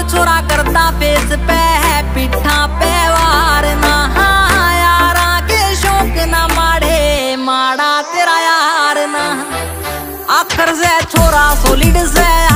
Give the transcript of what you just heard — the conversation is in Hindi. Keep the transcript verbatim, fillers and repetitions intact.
छोरा करता फेस पे है पिठा पे वार ना यारा के शौक ना माड़े माड़ा तेरा यार ना आखर से छोरा सोलिड से